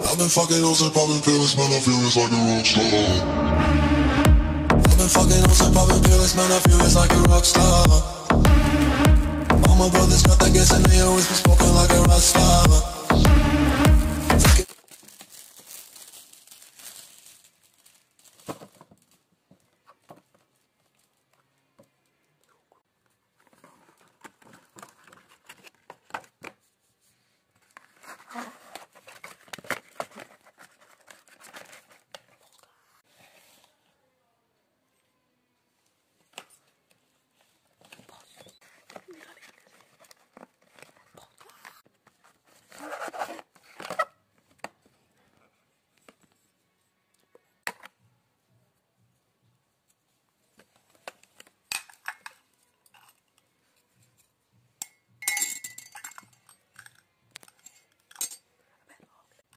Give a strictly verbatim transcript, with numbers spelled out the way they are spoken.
I've been fucking hoes and popping pills, man, I feel it's like a rock star. I've been fucking hoes and popping pills, man, I feel it's like a rock star. All my brothers got that gas and they always been smoking like a rock star.